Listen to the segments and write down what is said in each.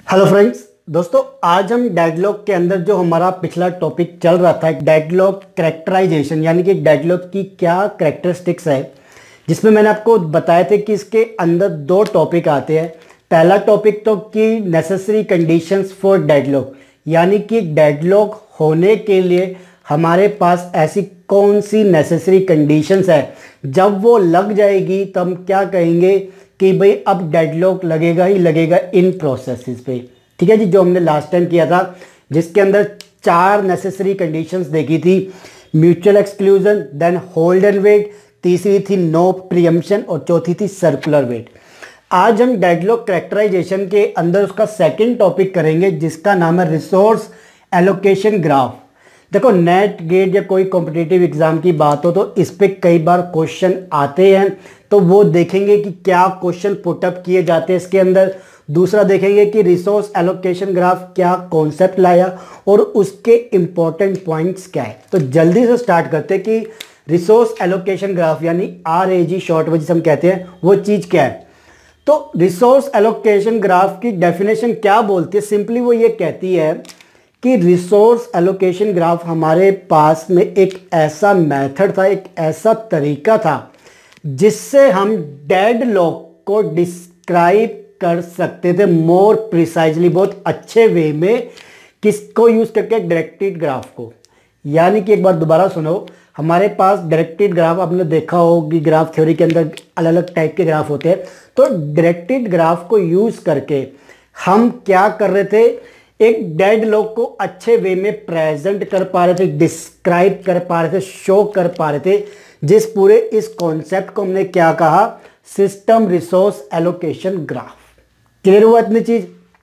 Hello friends, दोस्तों आज हम डेडलॉक के अंदर जो हमारा पिछला टॉपिक चल रहा था डेडलॉक कैरेक्टराइजेशन, यानी कि डेडलॉक की क्या कैरेक्टरिस्टिक्स है, जिसमें मैंने आपको बताया थे कि इसके अंदर दो टॉपिक आते हैं। पहला टॉपिक तो कि नेसेसरी कंडीशंस फॉर डेडलॉक, यानी कि डेडलॉक होने के लिए हमारे पास ऐसी कौन सी नेसेसरी कंडीशंस है, जब वो लग जाएगी तो हम क्या कहेंगे कि भाई अब डेडलॉक लगेगा ही लगेगा इन प्रोसेसेस पे। ठीक है जी, जो हमने लास्ट टाइम किया था जिसके अंदर 4 नेसेसरी कंडीशंस देखी थी। Mutual exclusion, then hold and wait, तीसरी थी नो प्रीएम्पशन और चौथी थी सर्कुलर वेट। आज हम डेडलॉक कैरेक्टराइजेशन के अंदर उसका सेकंड टॉपिक करेंगे जिसका नाम है रिसोर्स एलोकेशन ग्राफ। देखो, नेट गेट या कोई कॉम्पिटिटिव एग्जाम की बात हो तो इस पे कई बार क्वेश्चन आते हैं, तो वो देखेंगे कि क्या क्वेश्चन पुटअप किए जाते हैं इसके अंदर। दूसरा देखेंगे कि रिसोर्स एलोकेशन ग्राफ क्या कॉन्सेप्ट लाया और उसके इंपॉर्टेंट पॉइंट्स क्या है। तो जल्दी से स्टार्ट करते हैं कि रिसोर्स एलोकेशन ग्राफ यानी RAG शॉर्ट में जिसे हम कहते हैं वो चीज़ क्या है। तो रिसोर्स एलोकेशन ग्राफ की डेफिनेशन क्या बोलती है, सिंपली वो ये कहती है कि रिसोर्स एलोकेशन ग्राफ हमारे पास में एक ऐसा मेथड था, एक ऐसा तरीका था जिससे हम डेडलॉक को डिस्क्राइब कर सकते थे मोर प्रिसाइजली, बहुत अच्छे वे में। किसको यूज करके? डायरेक्टेड ग्राफ को। यानी कि एक बार दोबारा सुनो, हमारे पास डायरेक्टेड ग्राफ आपने देखा हो कि ग्राफ थ्योरी के अंदर अलग अलग टाइप के ग्राफ होते हैं। तो डायरेक्टेड ग्राफ को यूज करके हम क्या कर रहे थे, एक डेडलॉक को अच्छे वे में प्रेजेंट कर पा रहे थे, डिस्क्राइब कर पा रहे थे, शो कर पा रहे थे, जिस पूरे इस कॉन्सेप्ट को हमने क्या कहा, system resource allocation graph. Clear हुआ इतनी चीज।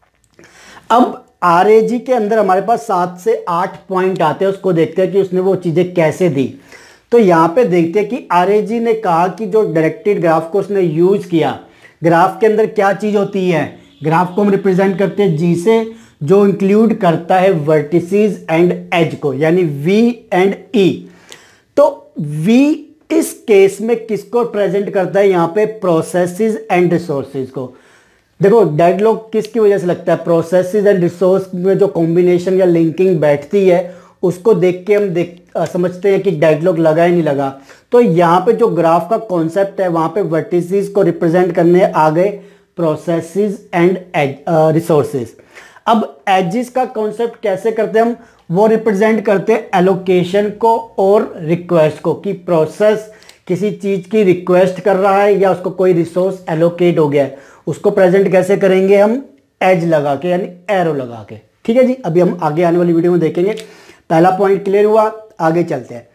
अब RAG के अंदर हमारे पास 7 से 8 पॉइंट आते हैं, उसको देखते हैं कि उसने वो चीजें कैसे दी। तो यहां पे देखते हैं कि RAG ने कहा कि जो डायरेक्टेड ग्राफ को उसने यूज किया, ग्राफ के अंदर क्या चीज होती है, ग्राफ को हम रिप्रेजेंट करते हैं G से, जो इंक्लूड करता है वर्टिसेस एंड एज को, यानी V एंड E। तो V इस केस में किसको प्रेजेंट करता है, यहां पे प्रोसेसेस एंड रिसोर्सेज को। देखो, डेडलॉक किसकी वजह से लगता है, प्रोसेसेस एंड रिसोर्स में जो कॉम्बिनेशन या लिंकिंग बैठती है उसको देख के हम समझते हैं कि डेडलॉक लगा ही नहीं लगा। तो यहां पे जो ग्राफ का कॉन्सेप्ट है वहां पे वर्टिसेस को रिप्रेजेंट करने आ गए प्रोसेसेस एंड रिसोर्सेज। अब एजिस का कॉन्सेप्ट कैसे करते हैं हम, वो रिप्रेजेंट करते हैं एलोकेशन को और रिक्वेस्ट को, कि प्रोसेस किसी चीज की रिक्वेस्ट कर रहा है या उसको कोई रिसोर्स एलोकेट हो गया है, उसको प्रेजेंट कैसे करेंगे हम, एज लगा के, यानी एरो लगा के। ठीक है जी, अभी हम आगे आने वाली वीडियो में देखेंगे। पहला पॉइंट क्लियर हुआ, आगे चलते हैं।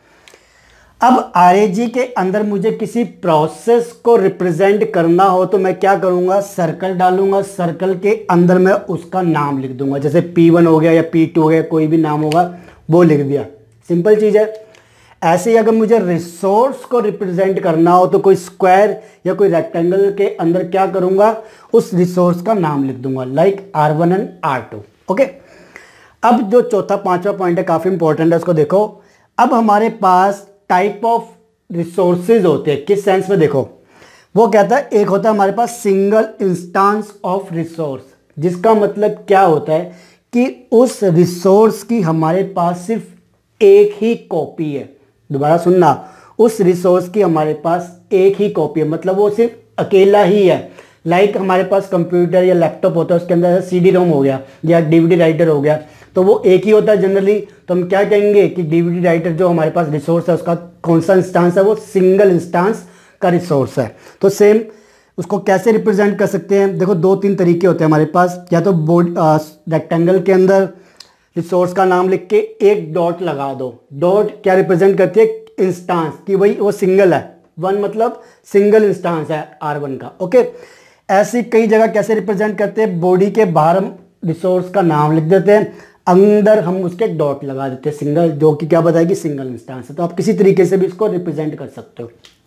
अब RAG के अंदर मुझे किसी प्रोसेस को रिप्रेजेंट करना हो तो मैं क्या करूंगा, सर्कल डालूंगा, सर्कल के अंदर मैं उसका नाम लिख दूंगा, जैसे P1 हो गया या P2 हो गया, कोई भी नाम होगा वो लिख दिया, सिंपल चीज है। ऐसे ही अगर मुझे रिसोर्स को रिप्रेजेंट करना हो तो कोई स्क्वायर या कोई रेक्टेंगल के अंदर क्या करूंगा, उस रिसोर्स का नाम लिख दूंगा, like R1 and R2। Okay, अब जो चौथा पांचवा पॉइंट है काफी इंपॉर्टेंट है, उसको देखो। अब हमारे पास टाइप ऑफ रिसोर्सेज होते हैं, किस सेंस में, देखो वो कहता है एक होता है हमारे पास सिंगल इंस्टांस ऑफ रिसोर्स, जिसका मतलब क्या होता है कि उस रिसोर्स की हमारे पास सिर्फ एक ही कॉपी है। दोबारा सुनना, उस रिसोर्स की हमारे पास एक ही कॉपी है, मतलब वो सिर्फ अकेला ही है। लाइक हमारे पास कंप्यूटर या लैपटॉप होता है, उसके अंदर CD-ROM हो गया या DVD राइटर हो गया, तो वो एक ही होता है जनरली। तो हम क्या कहेंगे कि DVD राइटर जो हमारे पास रिसोर्स है उसका कौन सा इंस्टांस है, वो सिंगल इंस्टांस का रिसोर्स है। तो सेम उसको कैसे रिप्रेजेंट कर सकते हैं, देखो 2-3 तरीके होते हैं हमारे पास। या तो बोर्ड रेक्टेंगल के अंदर रिसोर्स का नाम लिख के एक डॉट लगा दो। डॉट क्या रिप्रेजेंट करती है, इंस्टांस, कि भाई वो सिंगल है, 1 मतलब सिंगल इंस्टांस है R1 का। ओके, ऐसी कई जगह कैसे रिप्रेजेंट करते हैं, बॉडी के बाहर हम रिसोर्स का नाम लिख देते हैं, अंदर हम उसके डॉट लगा देते हैं सिंगल, जो कि क्या बताएगी, सिंगल इंस्टांस है। तो आप किसी तरीके से भी इसको रिप्रेजेंट कर सकते हो।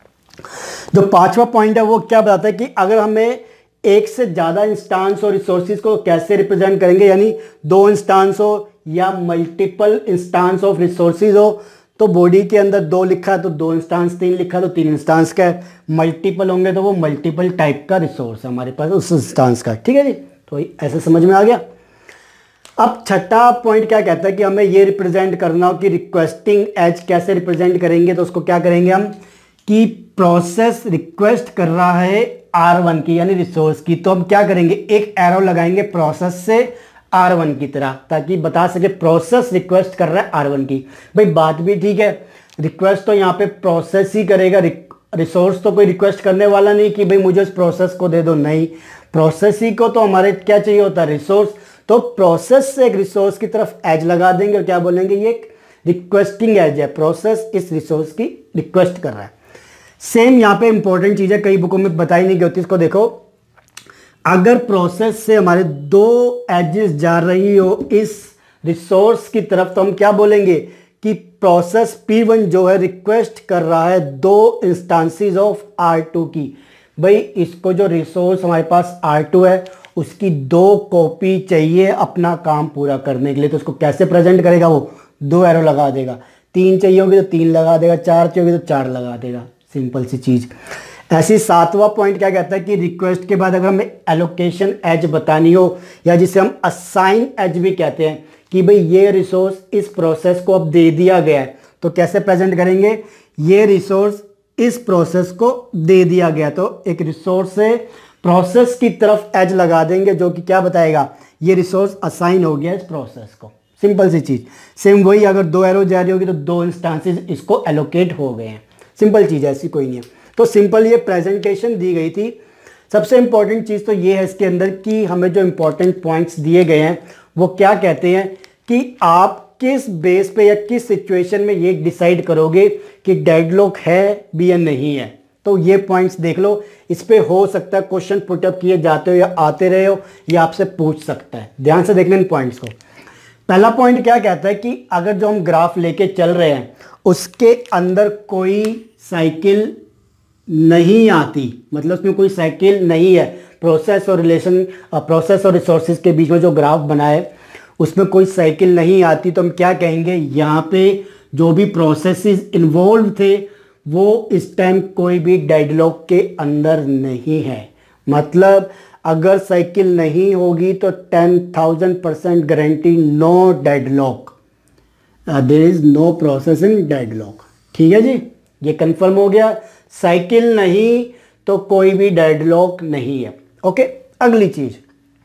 जो पांचवा पॉइंट है वो क्या बताता है कि अगर हमें एक से ज्यादा इंस्टांस और रिसोर्सेज को कैसे रिप्रेजेंट करेंगे, यानी 2 इंस्टांस हो या मल्टीपल इंस्टांस ऑफ रिसोर्सेज हो, तो बॉडी के अंदर 2 लिखा है तो 2 इंस्टांस, 3 लिखा है तो 3 इंस्टांस का है। मल्टीपल होंगे तो वो मल्टीपल टाइप का रिसोर्स है हमारे पास उस इंस्टांस का। ठीक है जी, तो ऐसे समझ में आ गया। अब छठा पॉइंट क्या कहता है कि हमें ये रिप्रेजेंट करना हो कि रिक्वेस्टिंग एज कैसे रिप्रेजेंट करेंगे, तो उसको क्या करेंगे हम कि प्रोसेस रिक्वेस्ट कर रहा है R1 की यानी रिसोर्स की, तो हम क्या करेंगे एक एरो लगाएंगे प्रोसेस से R1 की तरह, ताकि बता सके प्रोसेस रिक्वेस्ट कर रहा है R1 की। भाई बात भी ठीक है, रिक्वेस्ट तो यहाँ पे प्रोसेस ही करेगा, रिसोर्स तो कोई रिक्वेस्ट करने वाला नहीं कि भाई मुझे उस प्रोसेस को दे दो, नहीं, प्रोसेस ही को तो हमारे क्या चाहिए होता है रिसोर्स। तो प्रोसेस से एक रिसोर्स की तरफ एज लगा देंगे और क्या बोलेंगे ये एक रिक्वेस्टिंग एज है, प्रोसेस इस रिसोर्स की रिक्वेस्ट कर रहा है। सेम यहाँ पे इंपॉर्टेंट चीज है, कई बुकों में बताई नहीं गई होती, इसको देखो, अगर प्रोसेस से हमारे दो एजेस जा रही हो इस रिसोर्स की तरफ, तो हम क्या बोलेंगे कि प्रोसेस P1 जो है रिक्वेस्ट कर रहा है दो इंस्टांसेस ऑफ R2 की। भाई इसको जो रिसोर्स हमारे पास R2 है उसकी दो कॉपी चाहिए अपना काम पूरा करने के लिए, तो उसको कैसे प्रेजेंट करेगा, वो दो एरो लगा देगा, तीन चाहिए होगी तो तीन लगा देगा, चार चाहिए होगी तो चार लगा देगा, सिंपल सी चीज। ऐसी सातवां पॉइंट क्या कहता है कि रिक्वेस्ट के बाद अगर हमें एलोकेशन एज बतानी हो, या जिसे हम असाइन एज भी कहते हैं कि भाई ये रिसोर्स इस प्रोसेस को अब दे दिया गया है, तो कैसे प्रेजेंट करेंगे, ये रिसोर्स इस प्रोसेस को दे दिया गया, तो एक रिसोर्स से प्रोसेस की तरफ एज लगा देंगे जो कि क्या बताएगा ये रिसोर्स असाइन हो गया इस प्रोसेस को, सिंपल सी चीज। सेम वही अगर दो एरो जा रही होगी तो दो इंस्टांसेस इसको एलोकेट हो गए हैं, सिंपल चीज है, ऐसी कोई नहीं है। तो सिंपल ये प्रेजेंटेशन दी गई थी। सबसे इंपॉर्टेंट चीज़ तो ये है इसके अंदर कि हमें जो इंपॉर्टेंट पॉइंट्स दिए गए हैं वो क्या कहते हैं कि आप किस बेस पे या किस सिचुएशन में ये डिसाइड करोगे कि डेडलॉक है भी या नहीं है। तो ये पॉइंट्स देख लो, इस पे हो सकता है क्वेश्चन पुटअप किए जाते हो या आते रहे हो, या आपसे पूछ सकता है। ध्यान से देख लें इन पॉइंट्स को। पहला पॉइंट क्या कहता है कि अगर जो हम ग्राफ लेके चल रहे हैं उसके अंदर कोई साइकिल नहीं आती, मतलब उसमें कोई साइकिल नहीं है, प्रोसेस और रिसोर्सेज के बीच में जो ग्राफ बना है उसमें कोई साइकिल नहीं आती, तो हम क्या कहेंगे यहाँ पे जो भी प्रोसेसेस इन्वॉल्व थे वो इस टाइम कोई भी डेडलॉक के अंदर नहीं है। मतलब अगर साइकिल नहीं होगी तो 10,000% guarantee no deadlock, there is no process in deadlock. ठीक है जी, ये कंफर्म हो गया, साइकिल नहीं तो कोई भी डेडलॉक नहीं है। ओके, अगली चीज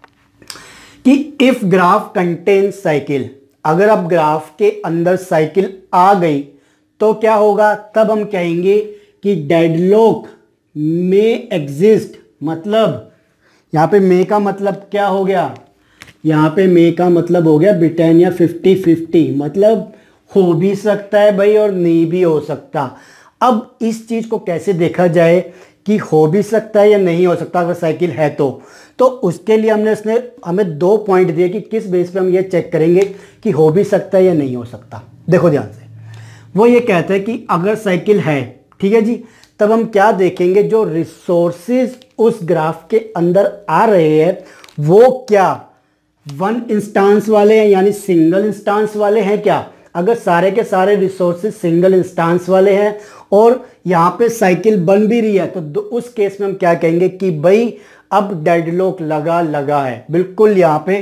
कि इफ ग्राफ कंटेन साइकिल, अगर अब ग्राफ के अंदर साइकिल आ गई तो क्या होगा, तब हम कहेंगे कि डेडलॉक में एग्जिस्ट। मतलब यहाँ पे मे का मतलब क्या हो गया, यहाँ पे मे का मतलब हो गया ब्रिटानिया 50-50, मतलब हो भी सकता है भाई और नहीं भी हो सकता। अब इस चीज़ को कैसे देखा जाए कि हो भी सकता है या नहीं हो सकता अगर साइकिल है तो उसके लिए हमने हमें दो पॉइंट दिए कि किस बेस पे हम ये चेक करेंगे कि हो भी सकता है या नहीं हो सकता। देखो ध्यान से, वो ये कहता है कि अगर साइकिल है, ठीक है जी, तब हम क्या देखेंगे, जो रिसोर्सेज उस ग्राफ के अंदर आ रहे हैं वो क्या वन इंस्टांस वाले हैं यानी सिंगल इंस्टांस वाले हैं क्या। अगर सारे के सारे रिसोर्सेज सिंगल इंस्टांस वाले हैं और यहाँ पे साइकिल बन भी रही है तो उस केस में हम क्या कहेंगे कि भाई अब डेडलॉक लगा है। बिल्कुल यहाँ पे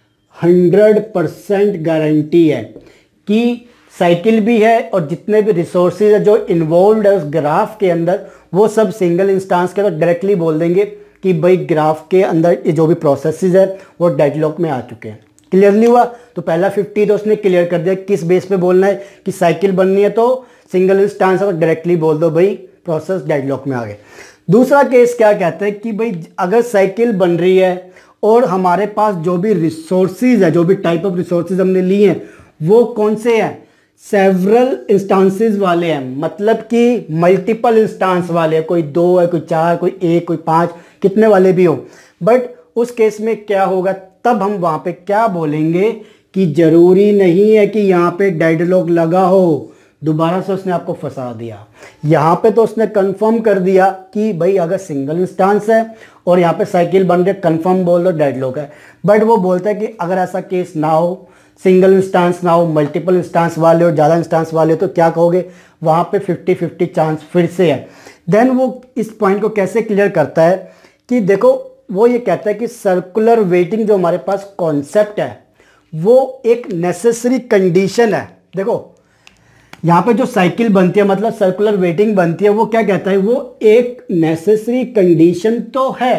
100% गारंटी है कि साइकिल भी है और जितने भी रिसोर्सेज है जो इन्वॉल्व है उस ग्राफ के अंदर वो सब सिंगल इंस्टांस के, तो डायरेक्टली बोल देंगे कि भाई ग्राफ के अंदर ये जो भी प्रोसेसेस है वो डेडलॉक में आ चुके हैं। क्लियरली हुआ। तो पहला 50 तो उसने क्लियर कर दिया किस बेस पे बोलना है कि साइकिल बननी है तो सिंगल इंस्टांस है, तो डायरेक्टली बोल दो भाई प्रोसेस डेडलॉक में आ गए। दूसरा केस क्या कहता है कि भाई अगर साइकिल बन रही है और हमारे पास जो भी रिसोर्सेज है, जो भी टाइप ऑफ रिसोर्सेज हमने लिए हैं वो कौन से हैं, सेवरल इंस्टांसेस वाले हैं, मतलब कि मल्टीपल इंस्टांस वाले हैं, कोई 2 है, कोई 4, कोई 1, कोई 5, कितने वाले भी हो। बट उस केस में क्या होगा, तब हम वहां पे क्या बोलेंगे कि जरूरी नहीं है कि यहाँ पे डेडलॉक लगा हो। दोबारा से उसने आपको फंसा दिया। यहाँ पे तो उसने कंफर्म कर दिया कि भाई अगर सिंगल इंस्टांस है और यहाँ पे साइकिल बन रही है, कंफर्म बोल दो डेडलॉक है। बट वो बोलता है कि अगर ऐसा केस ना हो, सिंगल इंस्टांस ना हो, मल्टीपल इंस्टांस वाले और ज़्यादा इंस्टांस वाले हो, तो क्या कहोगे, वहाँ पे 50-50 चांस फिर से है। देन वो इस पॉइंट को कैसे क्लियर करता है कि देखो वो ये कहता है कि सर्कुलर वेटिंग जो हमारे पास कॉन्सेप्ट है वो एक नेसेसरी कंडीशन है। देखो यहाँ पे जो साइकिल बनती है मतलब सर्कुलर वेटिंग बनती है, वो क्या कहता है, वो एक नेसेसरी कंडीशन तो है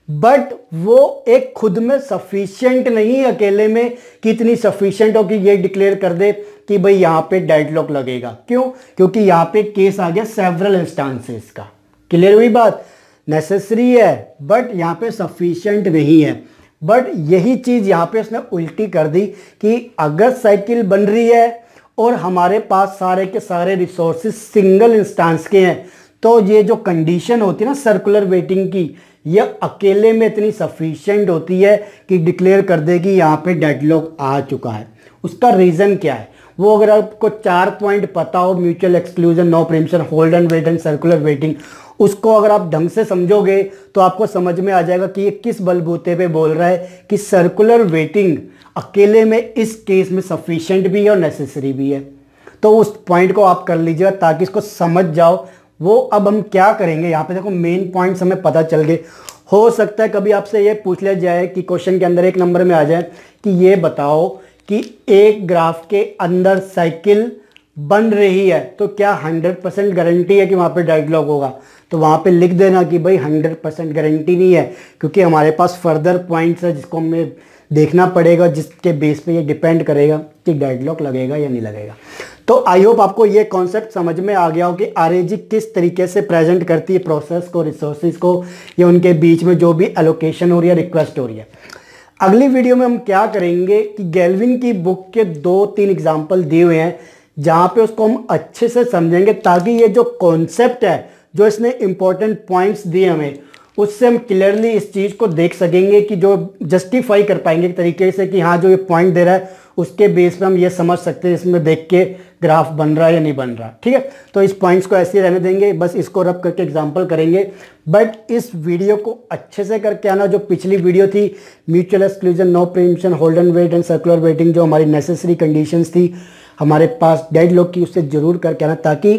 बट वो एक खुद में सफिशिएंट नहीं है अकेले में कि इतनी सफिशिएंट हो कि ये डिक्लेयर कर दे कि भाई यहाँ पे डेडलॉक लगेगा। क्यों? क्योंकि यहाँ पे केस आ गया सेवरल इंस्टांसेस का। क्लियर हुई बात? नेसेसरी है बट यहाँ पे सफिशिएंट नहीं है। बट यही चीज़ यहाँ पे उसने उल्टी कर दी कि अगर साइकिल बन रही है और हमारे पास सारे के सारे रिसोर्सेज सिंगल इंस्टांस के हैं, तो ये जो कंडीशन होती है ना सर्कुलर वेटिंग की, ये अकेले में इतनी सफिशिएंट होती है कि डिक्लेयर कर दे कि यहाँ पे डेडलॉक आ चुका है। उसका रीज़न क्या है वो अगर आपको 4 पॉइंट पता हो, mutual exclusion, no preemption, hold and wait and circular waiting, उसको अगर आप ढंग से समझोगे तो आपको समझ में आ जाएगा कि ये किस बलबूते पे बोल रहा है कि सर्कुलर वेटिंग अकेले में इस केस में सफिशिएंट भी है और नेसेसरी भी है। तो उस पॉइंट को आप कर लीजिएगा ताकि इसको समझ जाओ। वो अब हम क्या करेंगे यहाँ पे, देखो मेन पॉइंट्स हमें पता चल गए। हो सकता है कभी आपसे ये पूछ लिया जाए कि क्वेश्चन के अंदर 1 नंबर में आ जाए कि ये बताओ कि एक ग्राफ के अंदर साइकिल बन रही है तो क्या 100% गारंटी है कि वहाँ पे डेडलॉक होगा? तो वहाँ पे लिख देना कि भाई 100% गारंटी नहीं है, क्योंकि हमारे पास फर्दर पॉइंट्स है जिसको हमें देखना पड़ेगा, जिसके बेस पे ये डिपेंड करेगा कि डेडलॉक लगेगा या नहीं लगेगा। तो आई होप आपको ये कॉन्सेप्ट समझ में आ गया हो कि आरएजी किस तरीके से प्रेजेंट करती है प्रोसेस को, रिसोर्सेज को, या उनके बीच में जो भी एलोकेशन हो रही है, रिक्वेस्ट हो रही है। अगली वीडियो में हम क्या करेंगे कि गैल्विन की बुक के 2-3 एग्जाम्पल दिए हुए हैं जहाँ पे उसको हम अच्छे से समझेंगे ताकि ये जो कॉन्सेप्ट है, जो इसने इंपॉर्टेंट पॉइंट्स दिए हमें, उससे हम क्लियरली इस चीज़ को देख सकेंगे कि जो जस्टिफाई कर पाएंगे एक तरीके से कि हाँ जो ये पॉइंट दे रहा है उसके बेस पे हम ये समझ सकते हैं इसमें देख के ग्राफ बन रहा है या नहीं बन रहा। ठीक है, तो इस पॉइंट्स को ऐसे ही रहने देंगे, बस इसको रब करके एग्जांपल करेंगे। बट इस वीडियो को अच्छे से करके आना। जो पिछली वीडियो थी mutual exclusion, no preemption, hold and wait and circular waiting, जो हमारी नेसेसरी कंडीशंस थी हमारे पास डेडलॉक की, उससे जरूर करके आना ताकि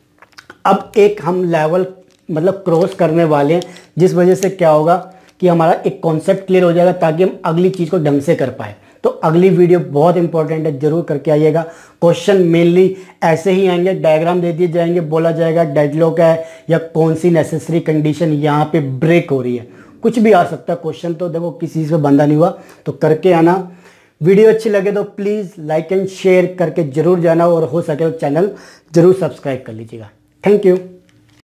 अब एक हम लेवल मतलब क्रॉस करने वाले हैं, जिस वजह से क्या होगा कि हमारा एक कॉन्सेप्ट क्लियर हो जाएगा ताकि हम अगली चीज़ को ढंग से कर पाए। तो अगली वीडियो बहुत इंपॉर्टेंट है, जरूर करके आइएगा। क्वेश्चन मेनली ऐसे ही आएंगे, डायग्राम दे दिए जाएंगे, बोला जाएगा डेडलॉक है या कौन सी नेसेसरी कंडीशन यहाँ पे ब्रेक हो रही है, कुछ भी आ सकता है क्वेश्चन। तो देखो किसी से बंदा नहीं हुआ, तो करके आना। वीडियो अच्छी लगे तो प्लीज़ लाइक एंड शेयर करके जरूर जाना, और हो सके तो चैनल जरूर सब्सक्राइब कर लीजिएगा। Thank you.